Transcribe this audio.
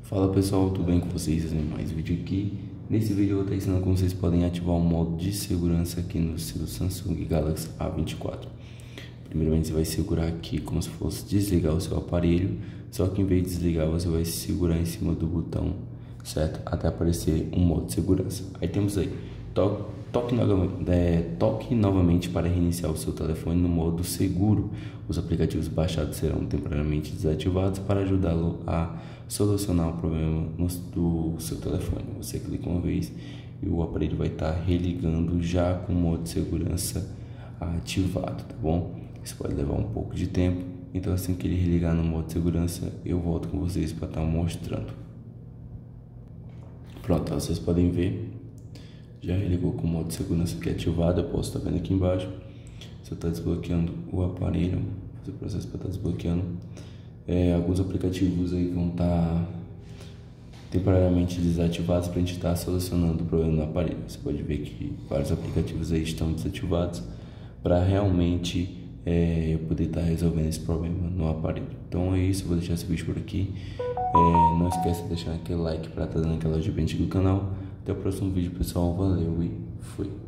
Fala pessoal, tudo bem com vocês? Mais um vídeo aqui. Nesse vídeo eu vou estar ensinando como vocês podem ativar o modo de segurança aqui no seu Samsung Galaxy A24. Primeiramente você vai segurar aqui como se fosse desligar o seu aparelho, só que em vez de desligar você vai segurar em cima do botão, certo? Até aparecer um modo de segurança. Aí temos aí, toque novamente para reiniciar o seu telefone no modo seguro. Os aplicativos baixados serão temporariamente desativados para ajudá-lo a solucionar o problema do seu telefone. Você clica uma vez e o aparelho vai estar religando já com o modo de segurança ativado, tá bom? Isso pode levar um pouco de tempo, então assim que ele religar no modo de segurança eu volto com vocês para estar mostrando. Pronto, vocês podem ver, já religou com o modo de segurança aqui ativado. Eu posso estar vendo aqui embaixo. Você está desbloqueando o aparelho, fazer o processo para estar desbloqueando. Alguns aplicativos aí vão estar temporariamente desativados para a gente estar solucionando o problema no aparelho. Você pode ver que vários aplicativos aí estão desativados para realmente eu poder estar resolvendo esse problema no aparelho. Então é isso, eu vou deixar esse vídeo por aqui. Não esquece de deixar aquele like para estar dando aquela ajuda do canal. Até o próximo vídeo, pessoal. Valeu e fui.